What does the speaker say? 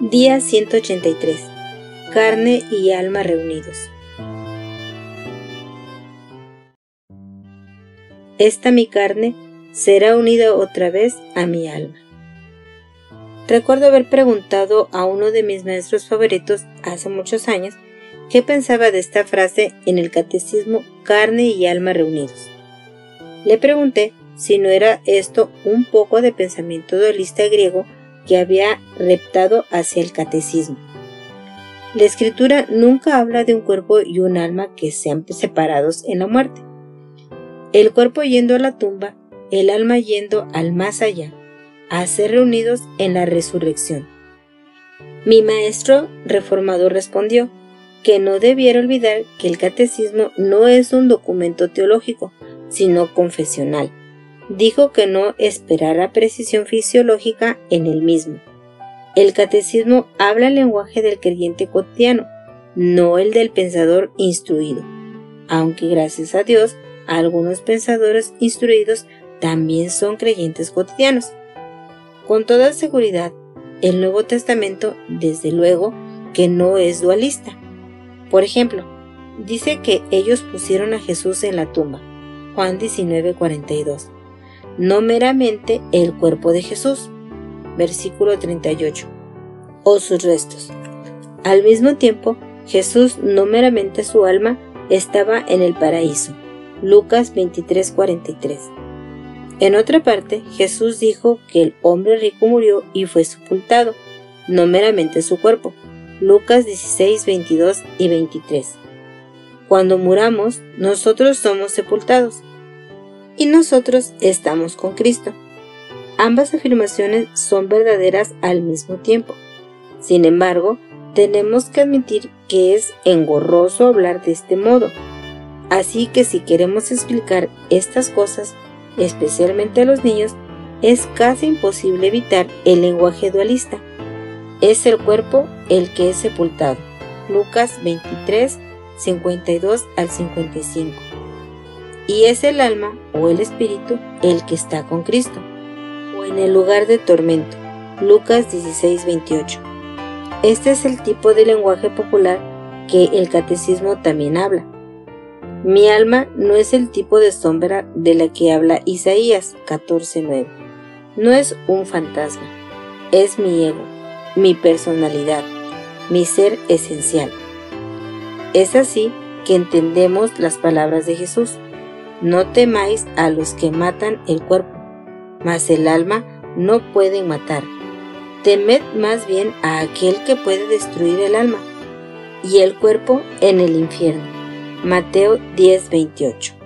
Día 183. Carne y alma reunidos. Esta mi carne será unida otra vez a mi alma. Recuerdo haber preguntado a uno de mis maestros favoritos hace muchos años qué pensaba de esta frase en el catecismo carne y alma reunidos. Le pregunté si no era esto un poco de pensamiento dualista griego que había reptado hacia el catecismo. La escritura nunca habla de un cuerpo y un alma que sean separados en la muerte. El cuerpo yendo a la tumba, el alma yendo al más allá, a ser reunidos en la resurrección. Mi maestro reformador respondió que no debiera olvidar que el catecismo no es un documento teológico, sino confesional. Dijo que no esperara precisión fisiológica en el mismo. El catecismo habla el lenguaje del creyente cotidiano, no el del pensador instruido, aunque gracias a Dios, algunos pensadores instruidos también son creyentes cotidianos. Con toda seguridad, el Nuevo Testamento, desde luego, que no es dualista. Por ejemplo, dice que ellos pusieron a Jesús en la tumba, Juan 19:42. No meramente el cuerpo de Jesús, versículo 38, o sus restos. Al mismo tiempo, Jesús, no meramente su alma, estaba en el paraíso, Lucas 23:43. En otra parte, Jesús dijo que el hombre rico murió y fue sepultado, no meramente su cuerpo, Lucas 16:22 y 23. Cuando muramos, nosotros somos sepultados, y nosotros estamos con Cristo. Ambas afirmaciones son verdaderas al mismo tiempo. Sin embargo, tenemos que admitir que es engorroso hablar de este modo. Así que si queremos explicar estas cosas, especialmente a los niños, es casi imposible evitar el lenguaje dualista. Es el cuerpo el que es sepultado. Lucas 23, 52 al 55. Y es el alma o el espíritu el que está con Cristo, o en el lugar de tormento, Lucas 16:28. Este es el tipo de lenguaje popular que el catecismo también habla. Mi alma no es el tipo de sombra de la que habla Isaías 14:9. No es un fantasma, es mi ego, mi personalidad, mi ser esencial. Es así que entendemos las palabras de Jesús. No temáis a los que matan el cuerpo, mas el alma no pueden matar. Temed más bien a aquel que puede destruir el alma y el cuerpo en el infierno. Mateo 10:28.